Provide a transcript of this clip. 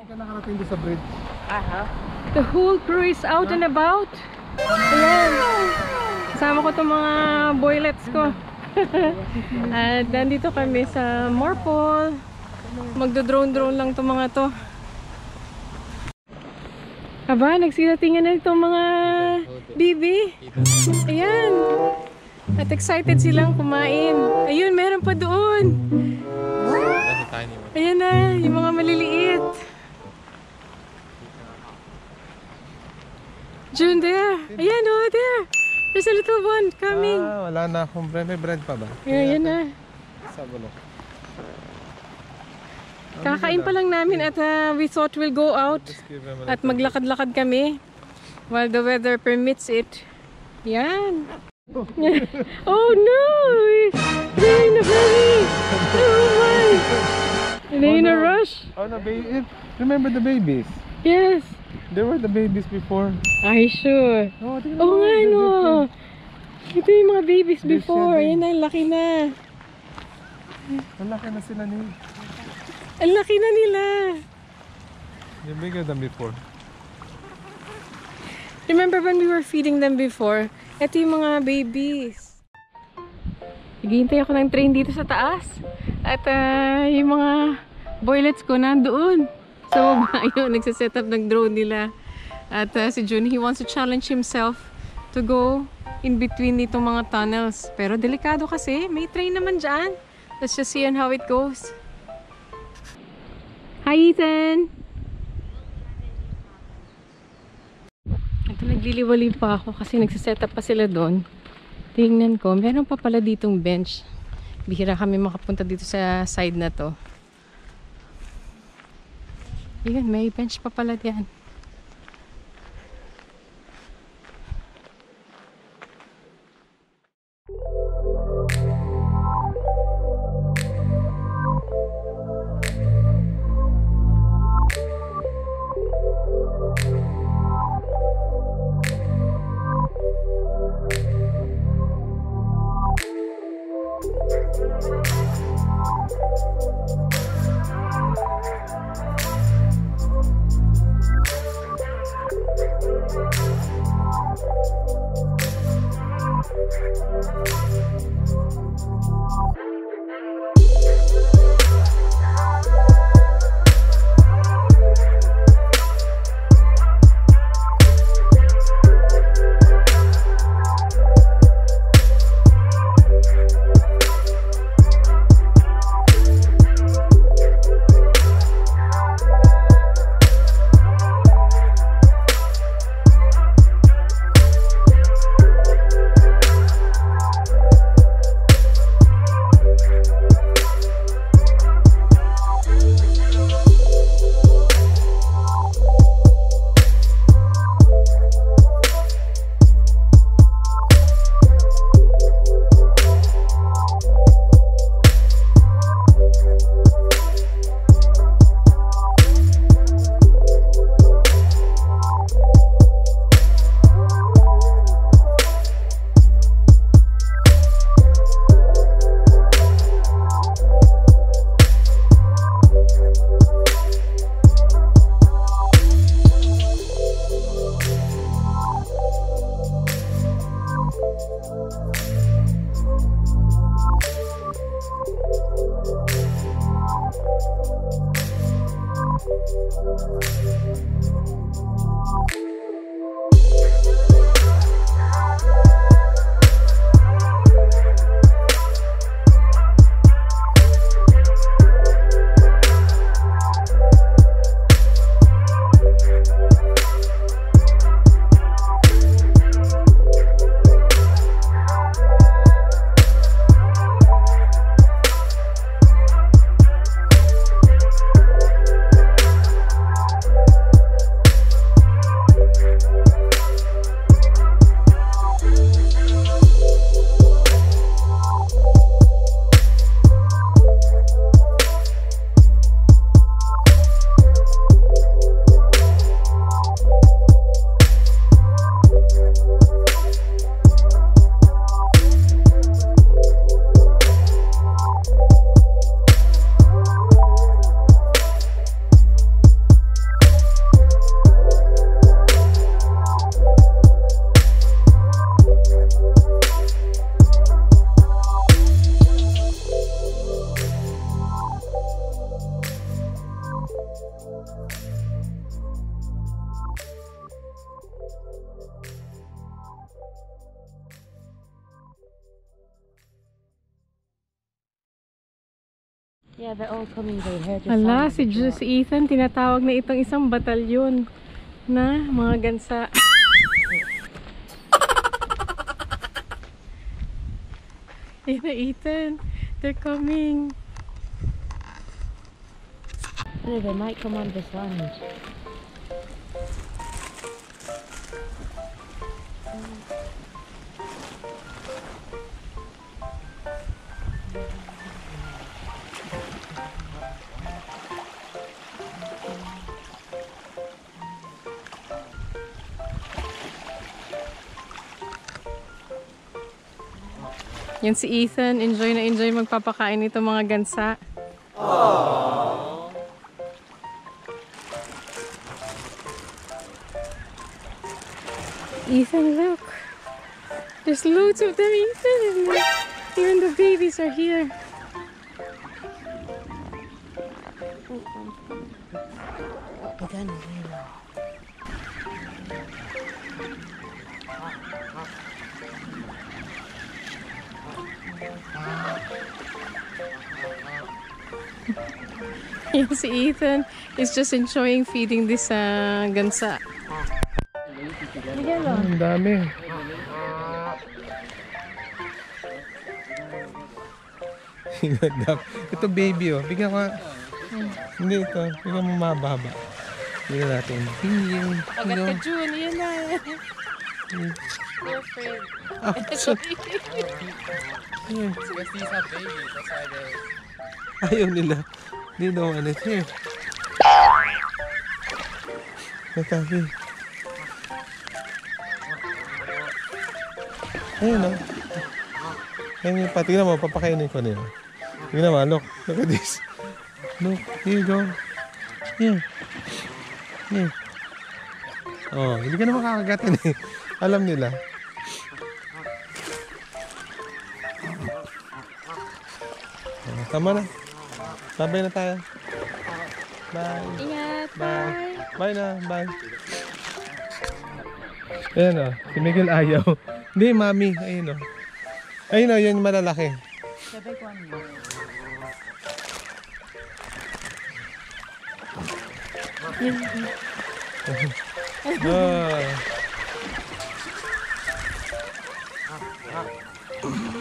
Hindi ka nakarating doon sa bridge. Aha. The whole crew is out and about. Ayan. Kasama ko itong mga boylets ko. At nandito kami sa Marple. Magdo-drone-drone lang itong mga to. Aba, nagsinatingan na itong mga bibi. Ayan. At excited silang kumain. Ayun, meron pa doon. Ayan na, yung mga maliliit. June, there. Ayan, oh, there. There's a little one coming. Ah, wala na akong bread. May bread pa ba? Ayan na. Sabulo. Kakain pa lang namin at we thought we'll go out at maglakad-lakad kami while the weather permits it. Yan. Oh no! They're in a hurry! Oh my! Are they in a rush? Oh no, baby. Remember the babies? Yes. There were the babies before. Are you sure? Oh, nga no! Ito yung mga babies before. Ayan na, laki na. Ang laki na sila ni. Ang laki na nila. They're bigger than before. Remember when we were feeding them before? Ito yung mga babies. Naghihintay ako ng train dito sa taas. At yung mga boylets ko nandoon. So, ayun, nagsaset up ng drone nila. At si June, he wants to challenge himself to go in between itong mga tunnels. Pero delikado kasi, may train naman dyan. Let's just see on how it goes. Hi, Ethan! Ito, nagliliwali pa ako kasi nagsaset up pa sila doon. Tingnan ko, meron pa pala ditong bench. Bihira kami makapunta dito sa side na to. Yun, may bench pa pala diyan. Yeah, they're all coming. They heard your Hala, sound. si Ethan, tinatawag na itong isang batalyon na mga gansa. Ayun na, Ethan. They're coming. They might come on this land. Yan si Ethan, enjoy na enjoy magpapakain nito mga gansa. Ethan, look. There's loads of them, Ethan. Even the babies are here. Again, Yan si Ethan is just enjoying feeding this gansa. Ang dami. Ito baby oh. Bigyan ka. Hindi ito. Bigyan mo mababa. Bigyan natin. Agad ka, June. Yan na. You're afraid. Because these have babies, that's why they... Ayaw nila. They don't want it here. Natabi. Ayun o. Ayun pa. Tingnan mo. Papakainin ko nila. Tingnan mo. Look. Look at this. Look. Here you go. Here. Here. Oh, hindi ka na makakagatin eh. Alam nila. Oh, tama na. Sabay na tayo. Bye. Ingat. Bye. Bye na. Bye. Ayan o. Si Miguel ayaw. Hindi, mami. Ayun o. Ayun o. Yan yung malalaki. the big one. Ah.